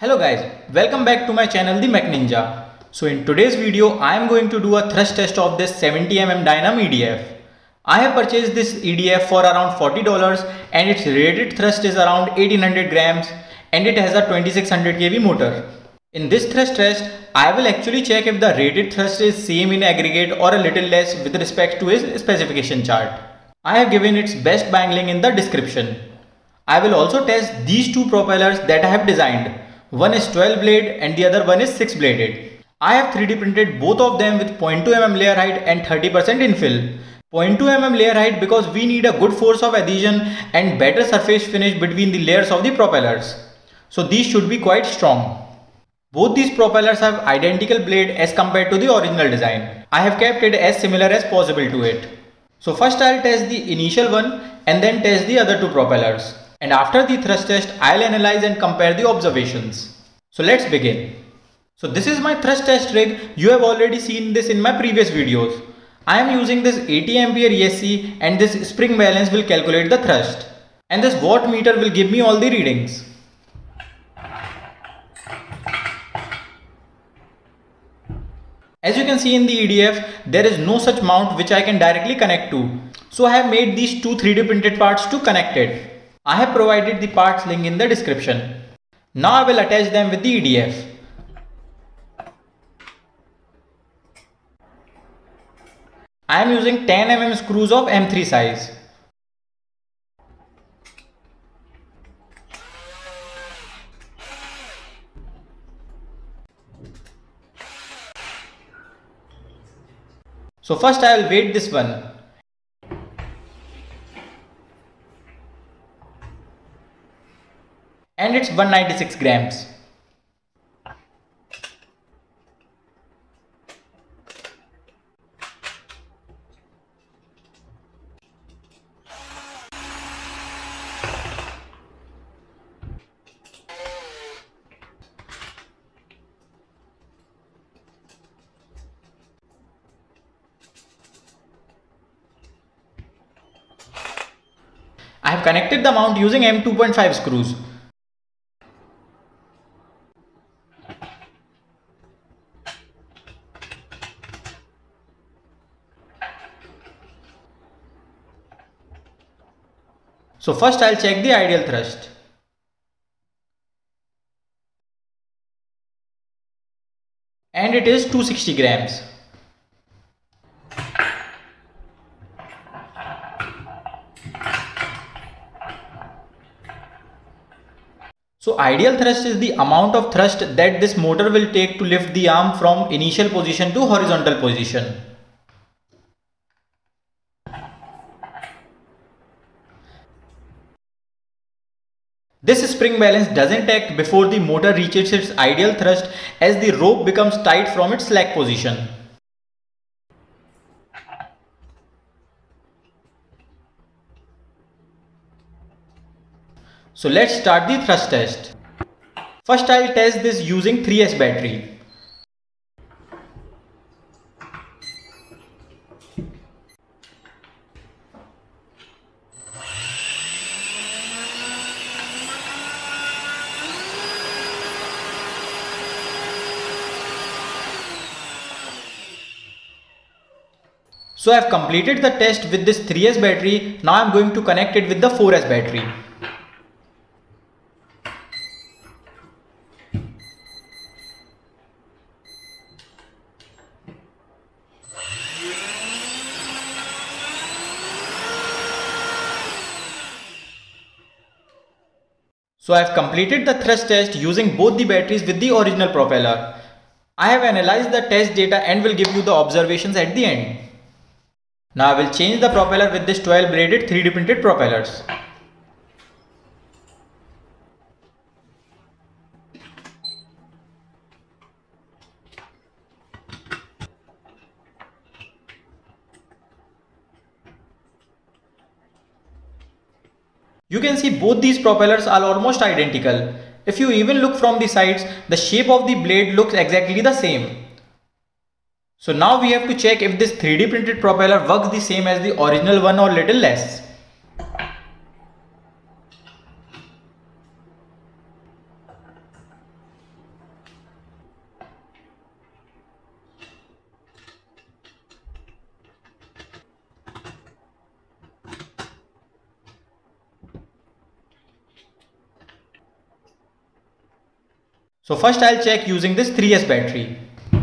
Hello guys, welcome back to my channel The Mech Ninja. So in today's video, I am going to do a thrust test of this 70mm Dynam EDF. I have purchased this EDF for around $40 and its rated thrust is around 1800 grams and it has a 2600 kV motor. In this thrust test, I will actually check if the rated thrust is same in aggregate or a little less with respect to its specification chart. I have given its best bang link in the description. I will also test these two propellers that I have designed. One is 12 blade and the other one is 6 bladed. I have 3D printed both of them with 0.2 mm layer height and 30% infill. 0.2 mm layer height because we need a good force of adhesion and better surface finish between the layers of the propellers. So these should be quite strong. Both these propellers have identical blade as compared to the original design. I have kept it as similar as possible to it. So first I'll test the initial one and then test the other two propellers. And after the thrust test, I'll analyze and compare the observations. So let's begin. So this is my thrust test rig. You have already seen this in my previous videos. I am using this 80 ampere ESC and this spring balance will calculate the thrust. And this watt meter will give me all the readings. As you can see in the EDF, there is no such mount which I can directly connect to. So I have made these two 3D printed parts to connect it. I have provided the parts link in the description. Now I will attach them with the EDF. I am using 10 mm screws of M3 size. So first I will weight this one. And it's 196 grams. I have connected the mount using M2.5 screws. So first I'll check the ideal thrust. And it is 260 grams. So ideal thrust is the amount of thrust that this motor will take to lift the arm from initial position to horizontal position. This spring balance doesn't act before the motor reaches its ideal thrust as the rope becomes tight from its slack position. So let's start the thrust test. First I'll test this using 3S battery. So I have completed the test with this 3S battery. Now I am going to connect it with the 4S battery. So I have completed the thrust test using both the batteries with the original propeller. I have analyzed the test data and will give you the observations at the end. Now I will change the propeller with this 12 bladed 3D printed propellers. You can see both these propellers are almost identical. If you even look from the sides, the shape of the blade looks exactly the same. So now we have to check if this 3D printed propeller works the same as the original one or little less. So first I'll check using this 3S battery.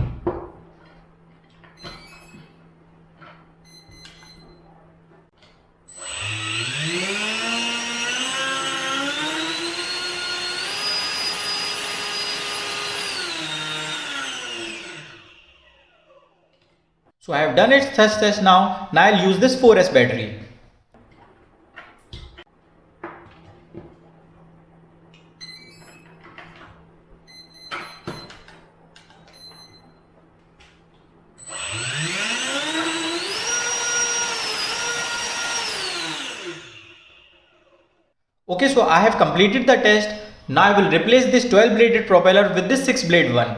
So I have done its thrust test now. Now I'll use this 4S battery. Okay, so I have completed the test. Now I will replace this 12 bladed propeller with this 6 blade one.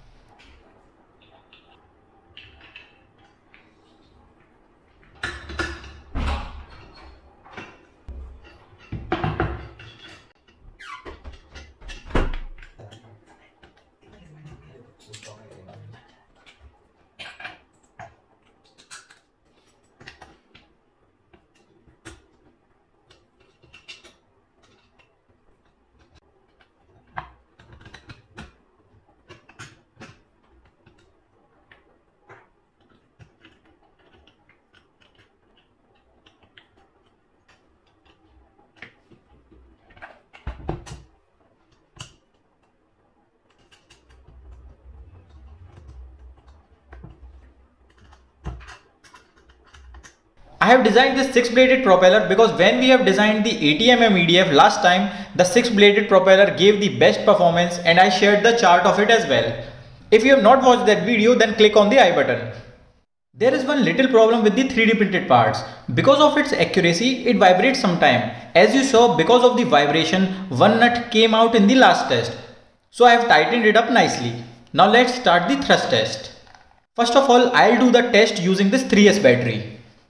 I have designed this 6 bladed propeller because when we have designed the 80mm EDF last time, the 6 bladed propeller gave the best performance and I shared the chart of it as well. If you have not watched that video, then click on the I button. There is one little problem with the 3D printed parts. Because of its accuracy, it vibrates sometime. As you saw, because of the vibration, one nut came out in the last test. So I have tightened it up nicely. Now let's start the thrust test. First of all, I'll do the test using this 3S battery.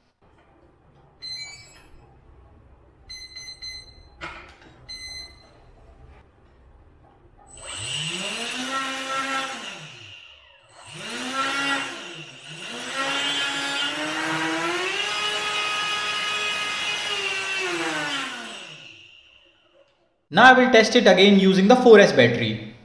Now I will test it again using the 4S battery.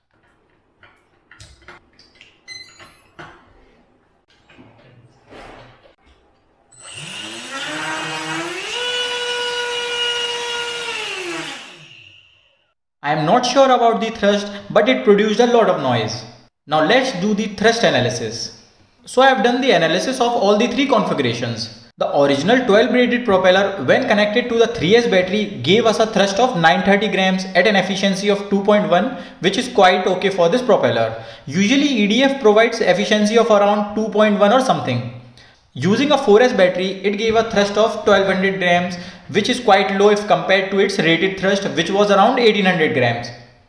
I am not sure about the thrust, but it produced a lot of noise. Now let's do the thrust analysis. So I have done the analysis of all the three configurations. The original 12 braided propeller when connected to the 3S battery gave us a thrust of 930 grams at an efficiency of 2.1, which is quite okay for this propeller. Usually EDF provides efficiency of around 2.1 or something. Using a 4S battery, it gave a thrust of 1200 grams, which is quite low if compared to its rated thrust, which was around 1800 grams.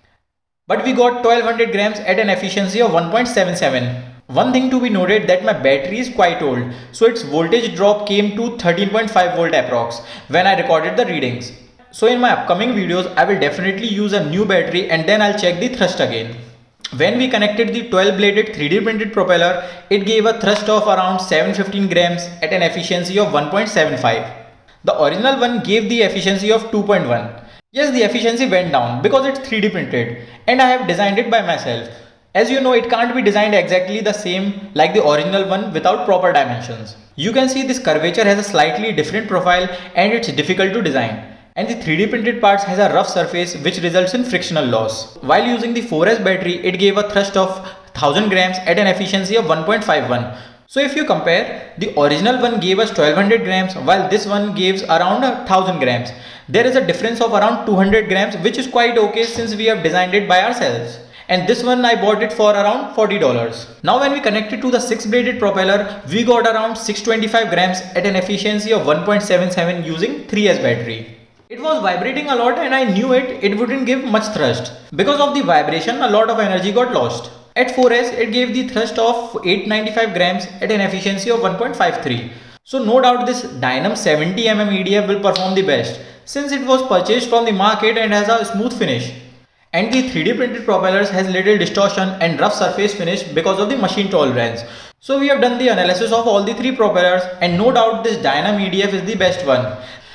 But we got 1200 grams at an efficiency of 1.77. One thing to be noted that my battery is quite old, so its voltage drop came to 13.5 volt approx when I recorded the readings. So in my upcoming videos, I will definitely use a new battery and then I'll check the thrust again. When we connected the 12 bladed 3D printed propeller, it gave a thrust of around 715 grams at an efficiency of 1.75. The original one gave the efficiency of 2.1. Yes, the efficiency went down because it's 3D printed and I have designed it by myself. As you know, it can't be designed exactly the same like the original one without proper dimensions. You can see this curvature has a slightly different profile and it's difficult to design. And the 3D printed parts has a rough surface which results in frictional loss. While using the 4S battery, it gave a thrust of 1000 grams at an efficiency of 1.51. So if you compare, the original one gave us 1200 grams while this one gives around 1000 grams. There is a difference of around 200 grams, which is quite okay since we have designed it by ourselves. And this one I bought it for around $40. Now when we connected to the 6 bladed propeller, we got around 625 grams at an efficiency of 1.77 using 3S battery. It was vibrating a lot and I knew it wouldn't give much thrust. Because of the vibration, a lot of energy got lost. At 4S, it gave the thrust of 895 grams at an efficiency of 1.53. So no doubt this Dynam 70mm EDF will perform the best since it was purchased from the market and has a smooth finish. And the 3D printed propellers has little distortion and rough surface finish because of the machine tolerance. So we have done the analysis of all the three propellers and no doubt this Dynam EDF is the best one.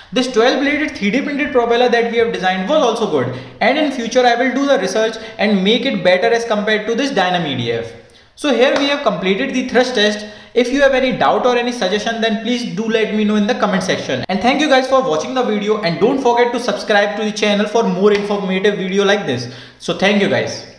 This 12 bladed 3D printed propeller that we have designed was also good, and in future I will do the research and make it better as compared to this Dynam EDF. So here we have completed the thrust test. If you have any doubt or any suggestion, then please do let me know in the comment section. And thank you guys for watching the video, and don't forget to subscribe to the channel for more informative video like this. So thank you guys.